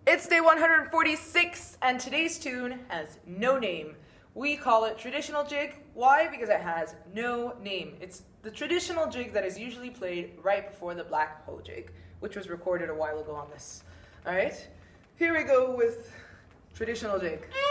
It's day 146, and today's tune has no name. We call it traditional jig. Why? Because it has no name. It's the traditional jig that is usually played right before the Black Hole jig, which was recorded a while ago on this. All right, here we go with traditional jig.